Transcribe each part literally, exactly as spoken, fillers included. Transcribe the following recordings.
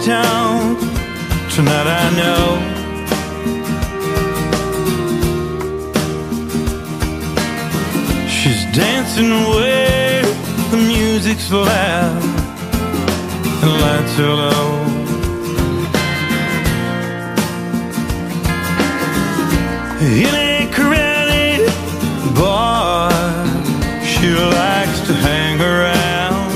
honky-tonk. Tonight I know she's dancing where the music's loud and lights are low. In a crowded bar, she likes to hang around,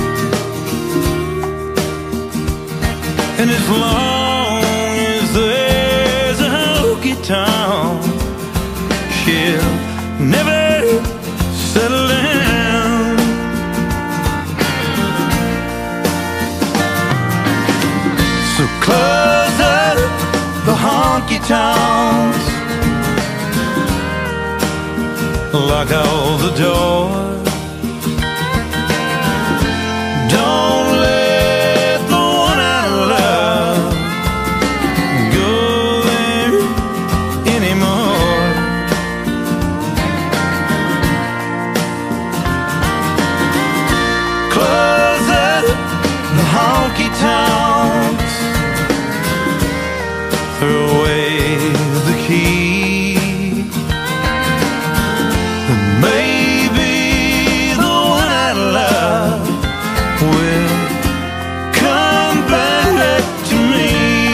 and as long as there's a honky-tonk, she'll never settle down. So close up the honky-tonks, lock all the doors. Don't let the one I love go there anymore. Close up the honky-tonks, throw away the key. Maybe the one I love will come back to me.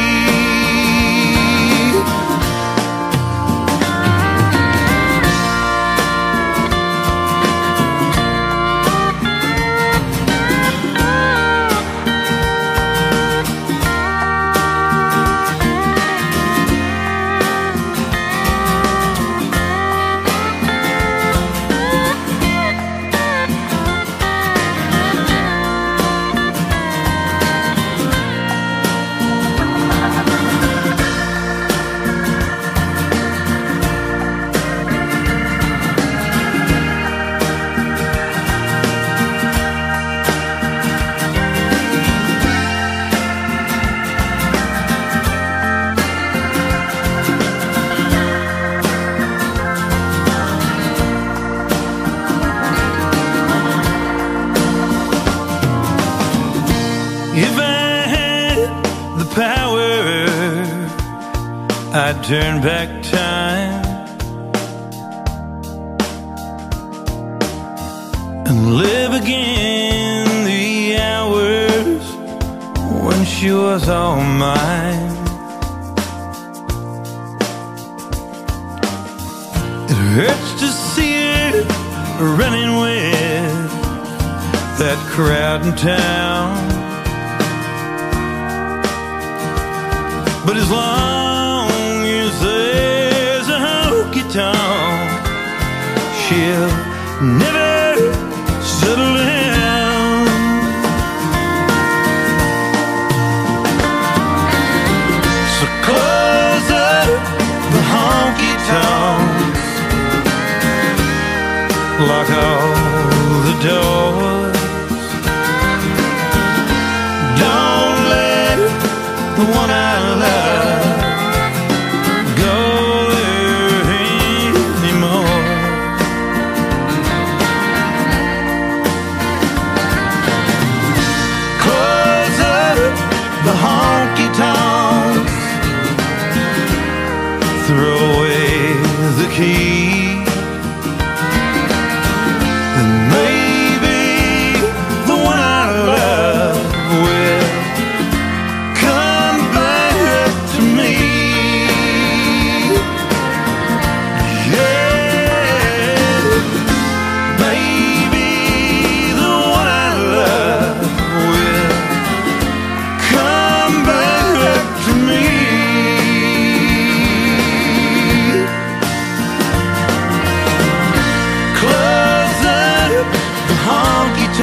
If I had the power, I'd turn back time and live again the hours when she was all mine. It hurts to see her running with that crowd in town, but as long as there's a honky-tonk, she'll never settle down. So close up the honky-tonks, lock all the doors. Don't let the one I love go there anymore. Close up the honky-tonks, throw away the key. And maybe the one I love will come back to me. Yeah, maybe the one I love will come back to me. Close up the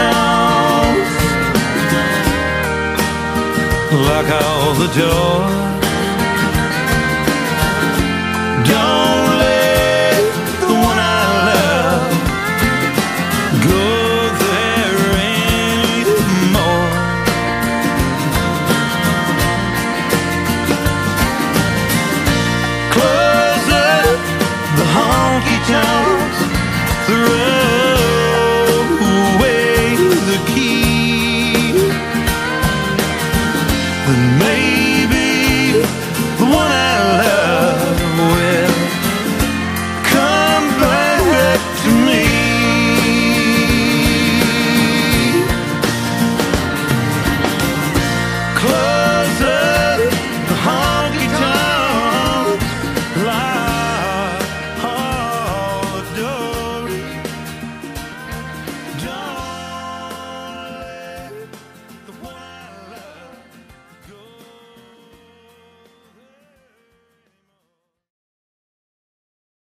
honky-tonks, lock all the doors.